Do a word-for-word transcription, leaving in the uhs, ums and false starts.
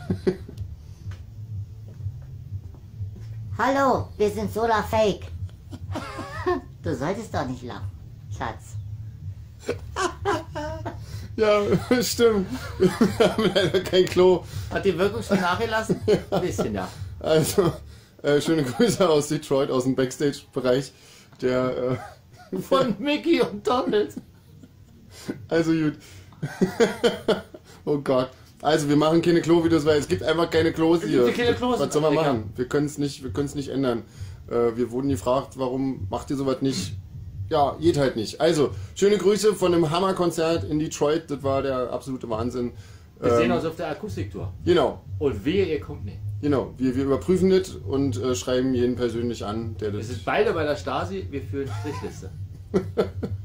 Hallo, wir sind Solar Fake. Du solltest doch nicht lachen, Schatz. Ja, stimmt. Wir haben leider kein Klo. Hat die Wirkung schon nachgelassen? Ein bisschen, ja. Also, äh, schöne Grüße aus Detroit, aus dem Backstage-Bereich. Der äh, von Mickey und Donald. Also gut. Oh Gott. Also wir machen keine Klo-Videos, weil es gibt einfach keine Klos Es hier. gibt keine Klos Was soll in man Amerika. machen? Wir können es nicht, wir können es nicht ändern. Äh, wir wurden gefragt, warum macht ihr sowas nicht? Ja, geht halt nicht. Also, schöne Grüße von einem Hammerkonzert in Detroit. Das war der absolute Wahnsinn. Wir Ähm, sehen uns auf der Akustiktour. Genau, Und wehe, ihr kommt nicht. genau. Wir, wir überprüfen das und äh, schreiben jeden persönlich an, der Wir das... sind beide bei der Stasi, wir führen Strichliste.